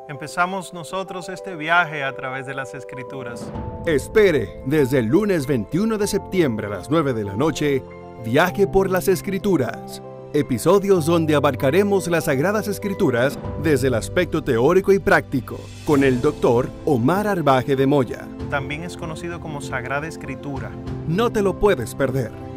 Empezamos nosotros este viaje a través de las Escrituras. Espere desde el lunes 21 de septiembre a las 9 de la noche, Viaje por las Escrituras. Episodios donde abarcaremos las Sagradas Escrituras desde el aspecto teórico y práctico, con el Dr. Omar Arbaje de Moya. También es conocido como Sagrada Escritura. No te lo puedes perder.